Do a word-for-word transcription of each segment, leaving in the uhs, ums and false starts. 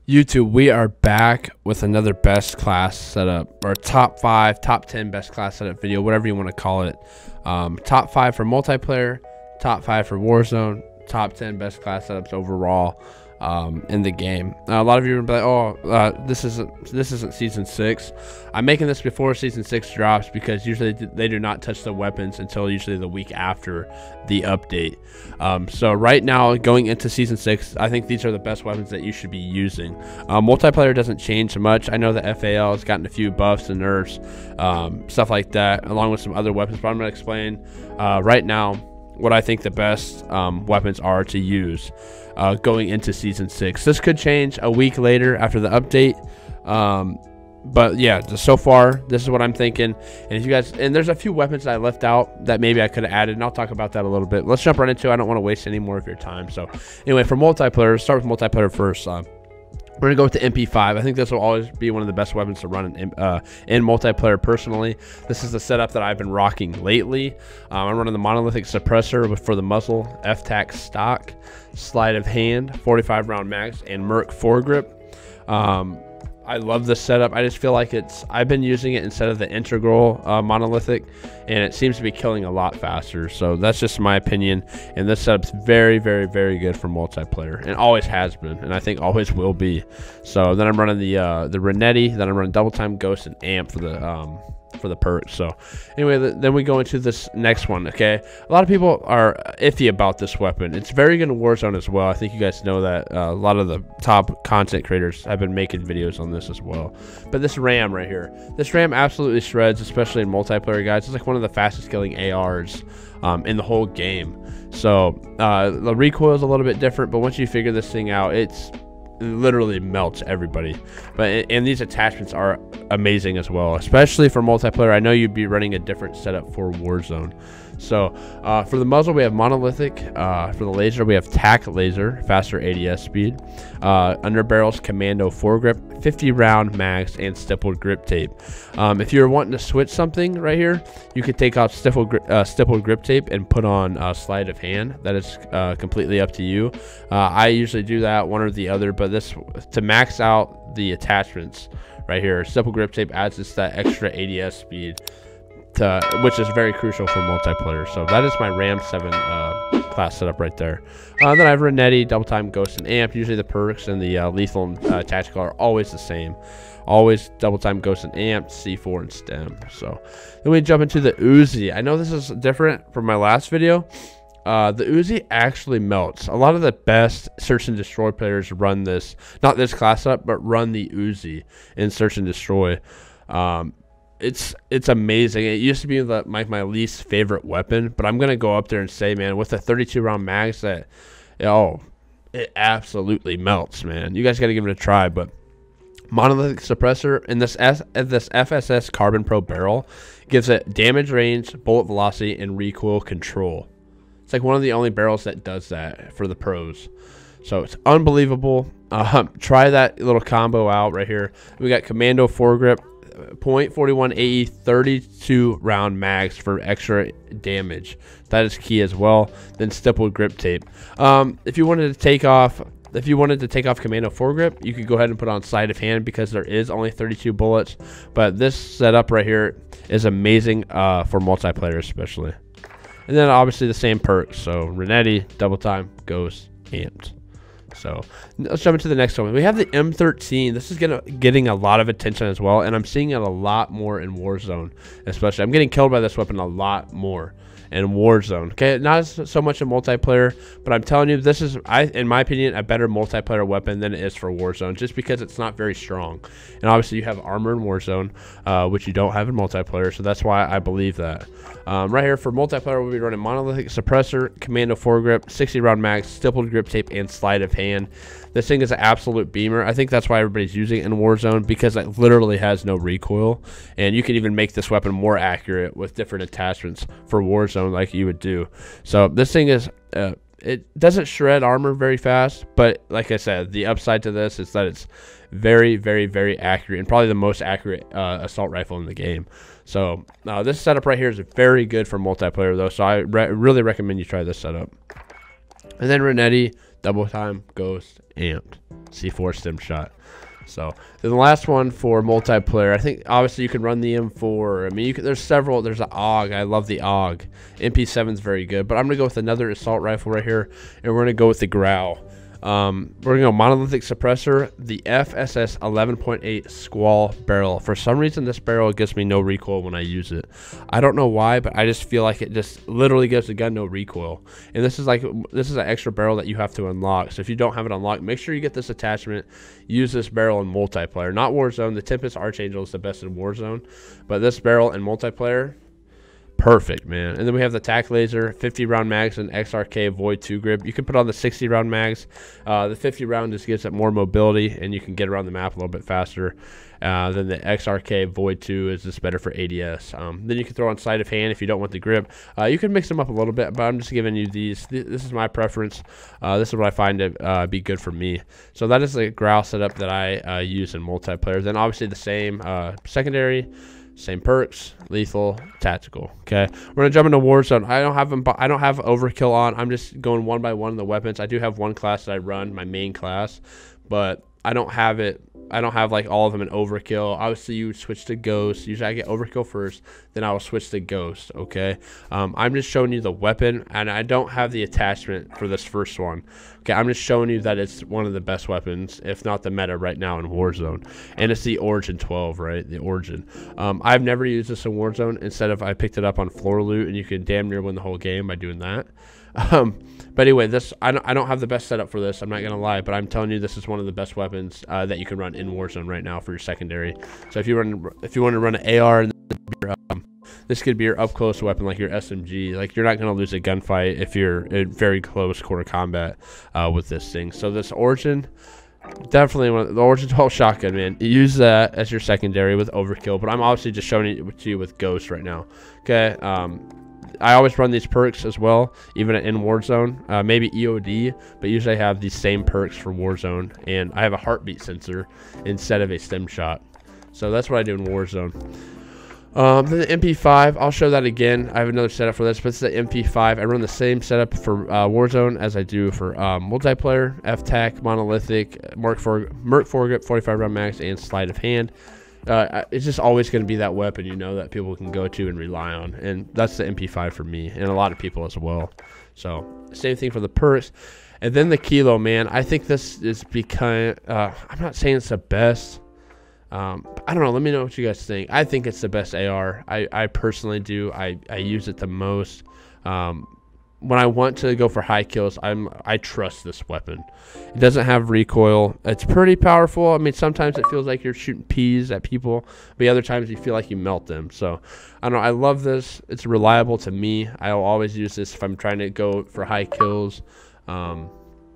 YouTube, we are back with another best class setup, or top five, top ten best class setup video, whatever you want to call it. Um, top five for multiplayer, top five for Warzone, top ten best class setups overall um, in the game. Uh, a lot of you are gonna be like, "Oh, uh, this isn't this isn't season six." I'm making this before season six drops because usually they do not touch the weapons until usually the week after the update. Um, so right now, going into season six, I think these are the best weapons that you should be using. Uh, multiplayer doesn't change much. I know the F A L has gotten a few buffs and nerfs, um, stuff like that, along with some other weapons. But I'm gonna explain uh, right now what I think the best um, weapons are to use uh, going into season six. This could change a week later after the update, um, but yeah, just so far this is what I'm thinking. And if you guys, and there's a few weapons that I left out that maybe I could have added, and I'll talk about that a little bit. Let's jump right into it. I don't want to waste any more of your time. So anyway, for multiplayer, let's start with multiplayer first. uh, We're gonna go with the M P five. I think this will always be one of the best weapons to run in, uh, in multiplayer personally. This is the setup that I've been rocking lately. Um, I'm running the monolithic suppressor with, for the muzzle, F TAC stock, sleight of hand, forty-five round max, and Merc foregrip. Um, I love this setup. I just feel like it's, I've been using it instead of the integral uh, monolithic, and it seems to be killing a lot faster. So that's just my opinion. And this setup's very, very, very good for multiplayer, and always has been, and I think always will be. So then I'm running the uh, the RhodekILL, then I'm running double time, ghost, and amp for the um, for the perks. So anyway, th then we go into this next one. Okay, a lot of people are iffy about this weapon. It's very good in Warzone as well. I think you guys know that. Uh, a lot of the top content creators have been making videos on this as well. But this RAM right here, this RAM absolutely shreds, especially in multiplayer, guys. It's like one of the fastest killing A Rs um, in the whole game. So uh, the recoil is a little bit different, but once you figure this thing out, it's it literally melts everybody. But and these attachments are amazing as well, especially for multiplayer. I know you'd be running a different setup for Warzone. So uh, for the muzzle, we have monolithic. Uh, for the laser, we have tac laser, faster A D S speed. Uh, under barrels, commando foregrip, fifty round mags, and stippled grip tape. Um, if you're wanting to switch something right here, you could take off stippled, uh, stippled grip tape and put on uh, sleight of hand. That is uh, completely up to you. Uh, I usually do that, one or the other, but this, to max out the attachments right here, stippled grip tape adds just that extra A D S speed, to, which is very crucial for multiplayer. So that is my RAM seven uh, class setup right there. Uh, then I have RhodekILL, double time, ghost, and amp. Usually the perks and the uh, lethal and uh, tactical are always the same. Always double time, ghost, and amp, C four, and stem. So then we jump into the Uzi. I know this is different from my last video. Uh, the Uzi actually melts. A lot of the best search and destroy players run this, not this class up, but run the Uzi in search and destroy. Um, it's it's amazing. It used to be the, my, my least favorite weapon, but I'm gonna go up there and say, man, with the thirty-two round mags, that oh, it absolutely melts, man. You guys gotta give it a try. But monolithic suppressor in this S, this F S S Carbon Pro barrel gives it damage range, bullet velocity, and recoil control. It's like one of the only barrels that does that for the pros. So it's unbelievable. Um, try that little combo out right here. We got commando foregrip, point four one A E, thirty-two round mags for extra damage. That is key as well. Then stippled grip tape. Um, if you wanted to take off, if you wanted to take off commando foregrip, you could go ahead and put on sleight of hand because there is only thirty-two bullets. But this setup right here is amazing uh, for multiplayer especially. And then obviously the same perks. So RhodekILL, double time, ghost, amped. So let's jump into the next one. We have the M thirteen. This is gonna getting a lot of attention as well, and I'm seeing it a lot more in Warzone, especially. I'm getting killed by this weapon a lot more in Warzone. Okay, not so much in multiplayer, but I'm telling you, this is, I, in my opinion, a better multiplayer weapon than it is for Warzone, just because it's not very strong. And obviously, you have armor in Warzone, uh, which you don't have in multiplayer, so that's why I believe that. Um, right here for multiplayer, we'll be running monolithic suppressor, commando foregrip, sixty round mags, stippled grip tape, and sleight of hand. This thing is an absolute beamer. I think that's why everybody's using it in Warzone, because it literally has no recoil, and you can even make this weapon more accurate with different attachments for Warzone like you would do. So this thing is uh, it doesn't shred armor very fast, but like I said, the upside to this is that it's very, very, very accurate, and probably the most accurate uh, assault rifle in the game. So uh, this setup right here is very good for multiplayer though, so I re really recommend you try this setup. And then RhodekILL, double time, ghost, amped, C four stem shot. So then the last one for multiplayer, I think obviously you can run the M four. I mean, you can, there's several. There's an A U G. I love the A U G. M P seven is very good, but I'm gonna go with another assault rifle right here, and we're gonna go with the Growl. Um, we're gonna go monolithic suppressor, the F S S eleven point eight Squall barrel. For some reason, this barrel gives me no recoil when I use it. I don't know why, but I just feel like it just literally gives the gun no recoil. And this is like this is an extra barrel that you have to unlock. So if you don't have it unlocked, make sure you get this attachment. Use this barrel in multiplayer, not Warzone. The Tempest Archangel is the best in Warzone, but this barrel in multiplayer, perfect, man. And then we have the tac laser, fifty round mags, and X R K Void two grip. You can put on the sixty round mags. Uh, the fifty round just gives it more mobility, and you can get around the map a little bit faster. Uh, then the X R K Void two is just better for A D S. Um, then you can throw on sleight of hand if you don't want the grip. Uh, you can mix them up a little bit, but I'm just giving you these. Th this is my preference. Uh, this is what I find to uh, be good for me. So that is the Growl setup that I uh, use in multiplayer. Then obviously the same uh, secondary. Same perks, lethal, tactical. Okay, we're gonna jump into Warzone. I don't have them. I don't have overkill on. I'm just going one by one of the weapons. I do have one class that I run, my main class, but I don't have it. I don't have like all of them in overkill. Obviously, you switch to ghost. Usually, I get overkill first, then I will switch to ghost. Okay, um, I'm just showing you the weapon, and I don't have the attachment for this first one. Okay, I'm just showing you that it's one of the best weapons, if not the meta right now in Warzone, and it's the Origin twelve, right? The Origin. Um, I've never used this in Warzone. Instead of I picked it up on floor loot, and you can damn near win the whole game by doing that. Um, but anyway, this I don't, I don't have the best setup for this. I'm not gonna lie, but I'm telling you, this is one of the best weapons uh, that you can run in Warzone right now for your secondary. So if you run, if you want to run an A R, and um, this could be your up close weapon, like your S M G. Like you're not gonna lose a gunfight if you're in very close quarter combat uh, with this thing. So this Origin. Definitely one of the Origin twelve shotgun, man. Use that as your secondary with overkill, but I'm obviously just showing it to you with ghost right now. Okay. Um, I always run these perks as well, even in Warzone. Uh, maybe E O D, but usually I have these same perks for Warzone, and I have a heartbeat sensor instead of a stem shot. So that's what I do in Warzone. Um, then the M P five, I'll show that again. I have another setup for this, but it's the M P five. I run the same setup for uh, Warzone as I do for um, multiplayer, F TAC, monolithic, Merc foregrip, forty-five round max, and sleight of hand. Uh, it's just always going to be that weapon, you know, that people can go to and rely on, and that's the M P five for me, and a lot of people as well. So same thing for the perks. And then the Kilo, man, I think this is because uh, I'm not saying it's the best. Um, I don't know. Let me know what you guys think. I think it's the best A R. I, I personally do. I, I use it the most. Um, when I want to go for high kills, I'm I trust this weapon. It doesn't have recoil. It's pretty powerful. I mean, sometimes it feels like you're shooting peas at people, but other times you feel like you melt them. So I don't know. I love this. It's reliable to me. I'll always use this if I'm trying to go for high kills. Um,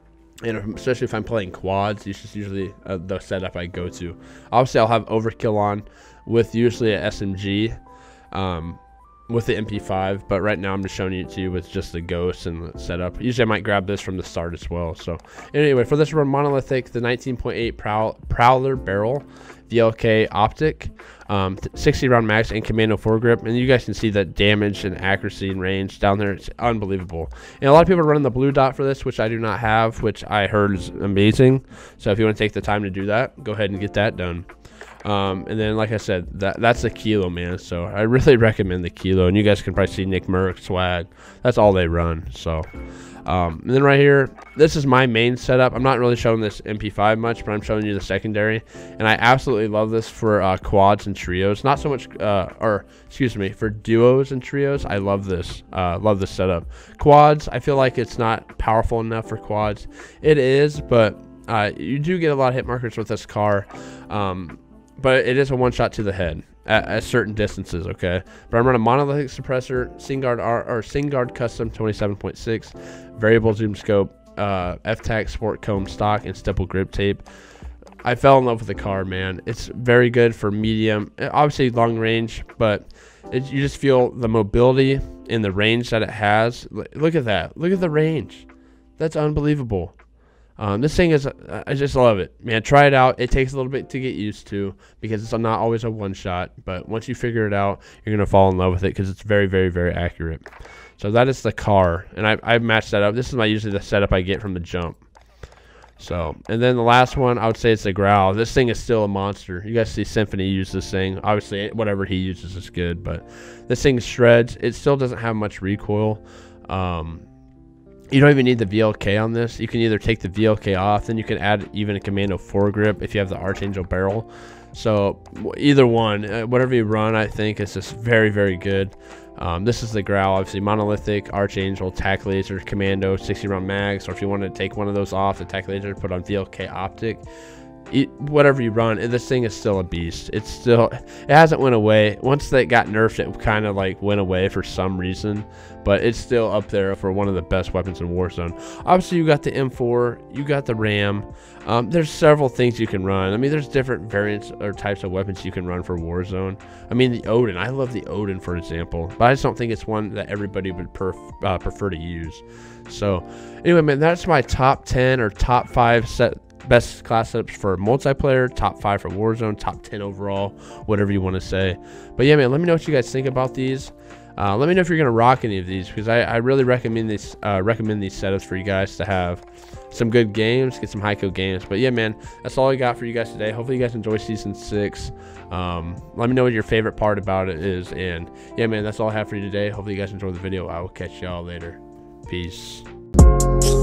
And especially if I'm playing quads, this is usually uh, the setup I go to. Obviously, I'll have overkill on with usually an S M G um, with the M P five. But right now, I'm just showing it to you with just the ghost and the setup. Usually, I might grab this from the start as well. So anyway, for this run, monolithic, the nineteen point eight Prowl Prowler barrel, the L K optic, um, sixty round max, and commando foregrip. And you guys can see that damage and accuracy and range down there. It's unbelievable. And a lot of people are running the blue dot for this, which I do not have, which I heard is amazing. So if you want to take the time to do that, go ahead and get that done. Um, and then, like I said, that that's the Kilo, man. So I really recommend the Kilo. And you guys can probably see Nick Merck, Swag. That's all they run. So um, and then right here, this is my main setup. I'm not really showing this M P five much, but I'm showing you the secondary. And I absolutely love this for uh, quads and trios. Not so much, uh, or excuse me, for duos and trios. I love this. Uh, love this setup. Quads, I feel like it's not powerful enough for quads. It is, but uh, you do get a lot of hit markers with this car. Um, But it is a one-shot to the head at, at certain distances, okay? But I'm running a monolithic suppressor, Singard R or Singard Custom twenty-seven point six, variable zoom scope, uh, F TAC Sport Comb stock, and stipple grip tape. I fell in love with the car, man. It's very good for medium, obviously long range, but it, you just feel the mobility and the range that it has. Look at that. Look at the range. That's unbelievable. Um, this thing is, uh, I just love it, man. Try it out. It takes a little bit to get used to because it's not always a one shot, but once you figure it out, you're going to fall in love with it because it's very, very, very accurate. So that is the car, and I, I've matched that up. This is my usually the setup I get from the jump. So, and then the last one, I would say it's the Growl. This thing is still a monster. You guys see Symphony use this thing. Obviously, whatever he uses is good, but this thing shreds. It still doesn't have much recoil. Um, you don't even need the V L K on this. You can either take the V L K off, then you can add even a Commando foregrip if you have the Archangel barrel. So either one, uh, whatever you run, I think is just very, very good. Um, this is the Growl, obviously monolithic, Archangel, tac laser, Commando, sixty round mags, or if you want to take one of those off, the tac laser, put on V L K optic. It, whatever you run, this thing is still a beast. It's still, it hasn't went away. Once they got nerfed, it kind of like went away for some reason, but it's still up there for one of the best weapons in Warzone. Obviously, you got the M four, you got the RAM. Um, there's several things you can run. I mean, there's different variants or types of weapons you can run for Warzone. I mean, the Odin, I love the Odin, for example, but I just don't think it's one that everybody would perf uh, prefer to use. So anyway, man, that's my top ten or top five set best class setups for multiplayer, top five for Warzone, top ten overall, whatever you want to say. But yeah, man, let me know what you guys think about these. Uh, let me know if you're gonna rock any of these, because I, I really recommend these uh, recommend these setups for you guys to have some good games, get some high kill games. But yeah, man, that's all I got for you guys today. Hopefully you guys enjoy season six. Um, let me know what your favorite part about it is, and yeah, man, that's all I have for you today. Hopefully you guys enjoy the video. I will catch y'all later. Peace.